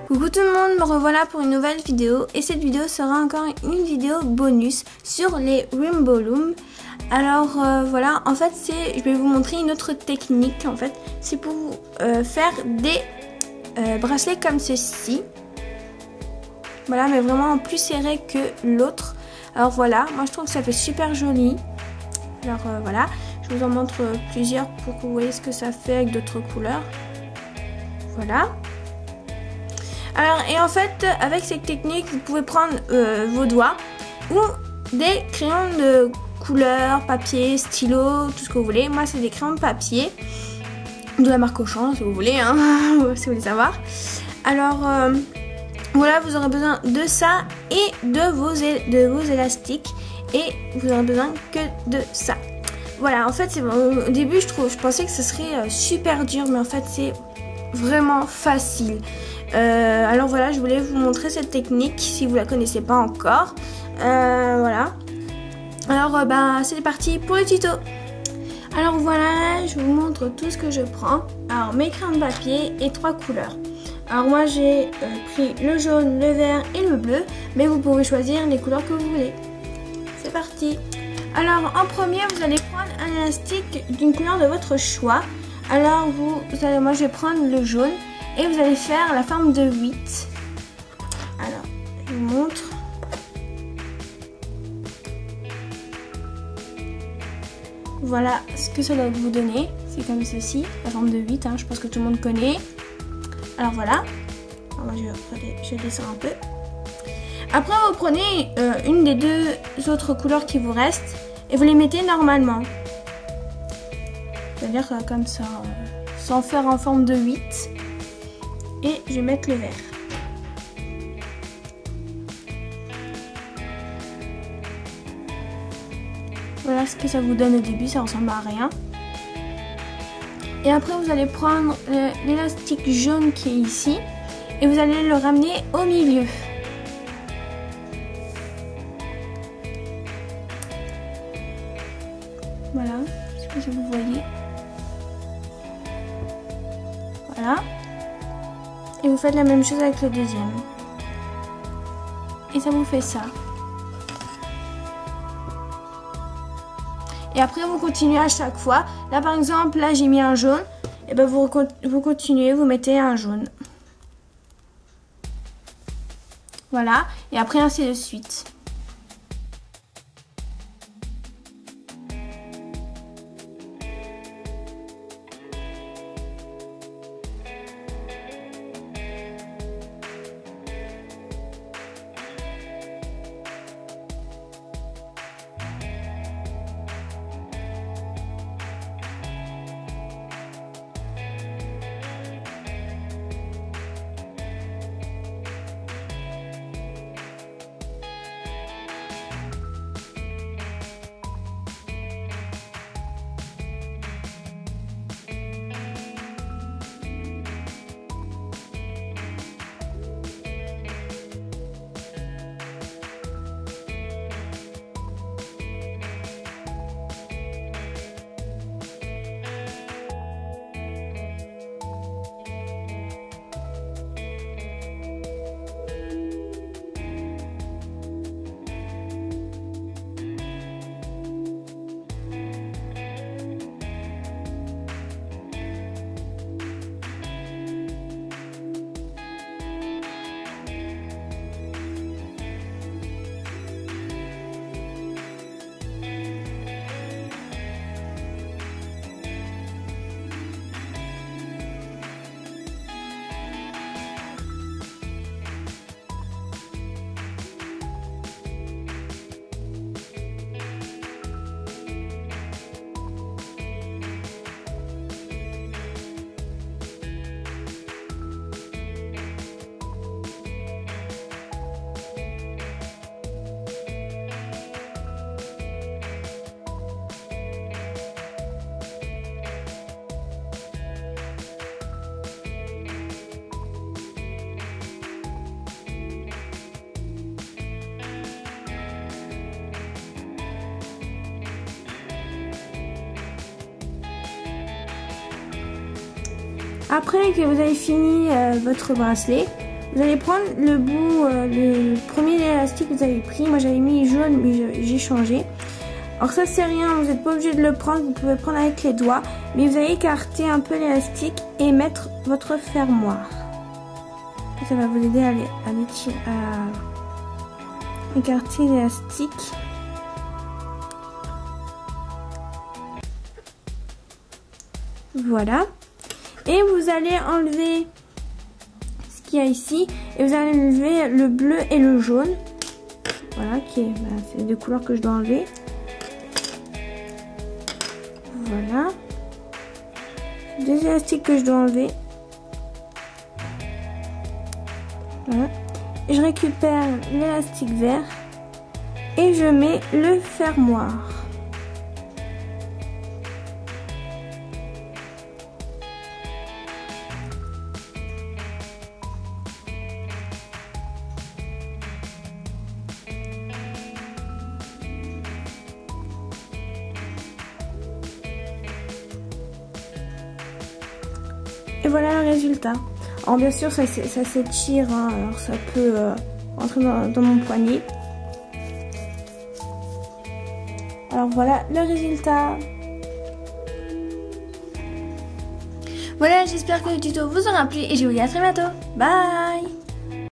Coucou tout le monde, me revoilà pour une nouvelle vidéo et cette vidéo sera encore une vidéo bonus sur les Rainbow Loom. Alors voilà, en fait je vais vous montrer une autre technique en fait, c'est pour faire des bracelets comme ceci. Voilà, mais vraiment plus serré que l'autre. Alors voilà, moi je trouve que ça fait super joli. Alors voilà, je vous en montre plusieurs pour que vous voyez ce que ça fait avec d'autres couleurs. Voilà. Alors, et en fait, avec cette technique, vous pouvez prendre vos doigts ou des crayons de couleur, papier, stylo, tout ce que vous voulez. Moi, c'est des crayons de papier de la marque Auchan, si vous voulez, hein, si vous voulez savoir. Alors, voilà, vous aurez besoin de ça et de vos élastiques. Et vous aurez besoin que de ça. Voilà, en fait, au début, je pensais que ce serait super dur, mais en fait, c'est vraiment facile. Alors voilà, je voulais vous montrer cette technique si vous la connaissez pas encore. Voilà. Alors c'est parti pour le tuto. Alors voilà, je vous montre tout ce que je prends. Alors mes crayons de papier et 3 couleurs. Alors moi j'ai pris le jaune, le vert et le bleu, mais vous pouvez choisir les couleurs que vous voulez. C'est parti. Alors en premier, vous allez prendre un élastique d'une couleur de votre choix. Alors moi je vais prendre le jaune et vous allez faire la forme de 8. Alors, je vous montre. Voilà ce que ça va vous donner. C'est comme ceci, la forme de 8, hein, je pense que tout le monde connaît. Alors voilà. Alors, moi je descends un peu. Après vous prenez une des deux autres couleurs qui vous restent et vous les mettez normalement. C'est-à-dire comme ça, sans faire en forme de 8. Et je vais mettre le vert. Voilà ce que ça vous donne au début, ça ressemble à rien. Et après vous allez prendre l'élastique jaune qui est ici et vous allez le ramener au milieu. Voilà, est-ce que vous voyez? Voilà. Et vous faites la même chose avec le deuxième. Et ça vous fait ça. Et après vous continuez à chaque fois. Là par exemple, là j'ai mis un jaune. Et ben vous continuez, vous mettez un jaune. Voilà. Et après ainsi de suite. Après que vous avez fini votre bracelet, Vous allez prendre le bout, le premier élastique que vous avez pris. Moi j'avais mis jaune mais j'ai changé. Alors ça c'est rien, vous n'êtes pas obligé de le prendre, vous pouvez prendre avec les doigts. Mais vous allez écarter un peu l'élastique et mettre votre fermoir. Ça va vous aider à écarter l'élastique. Voilà. Et vous allez enlever ce qu'il y a ici. Et vous allez enlever le bleu et le jaune. Voilà, c'est les deux couleurs que je dois enlever. Voilà. Deux élastiques que je dois enlever. Voilà. Et je récupère l'élastique vert. Et je mets le fermoir. Et voilà le résultat. Alors bien sûr ça s'étire, hein, alors ça peut rentrer dans mon poignet. Alors voilà le résultat. Voilà, j'espère que le tuto vous aura plu et je vous dis à très bientôt. Bye.